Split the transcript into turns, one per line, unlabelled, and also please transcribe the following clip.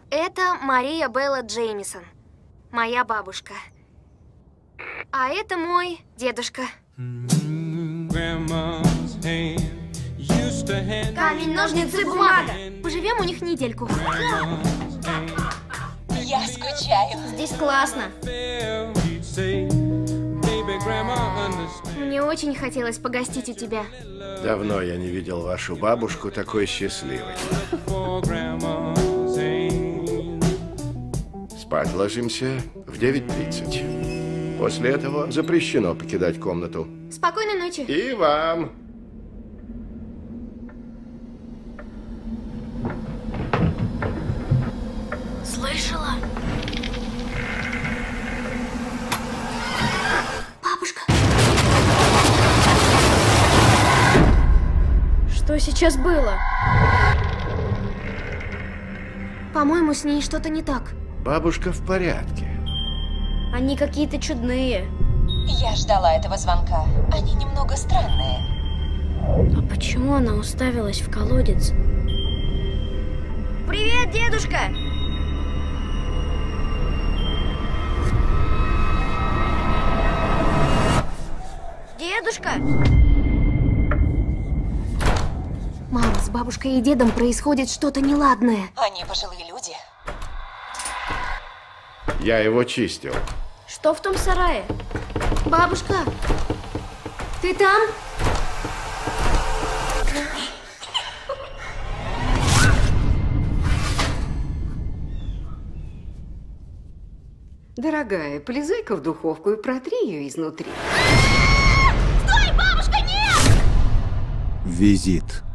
Это Мария Белла Джеймисон, моя бабушка. А это мой дедушка. Камень, ножницы, бумага. Поживем у них недельку.
Я скучаю.
Здесь классно. Мне очень хотелось погостить у тебя.
Давно я не видел вашу бабушку такой счастливой. Спать ложимся в 9:30. После этого запрещено покидать комнату.
Спокойной ночи.
И вам.
Слышала? Бабушка. Что сейчас было? По-моему, с ней что-то не так.
Бабушка в порядке.
Они какие-то чудные.
Я ждала этого звонка. Они немного странные.
А почему она уставилась в колодец? Привет, дедушка! Дедушка! Мама, с бабушкой и дедом происходит что-то неладное.
Они пожилые люди.
Я его чистил.
Что в том сарае? Бабушка, ты там?
Дорогая, полезай-ка в духовку и протри ее изнутри.
Стой, бабушка, нет!
Визит.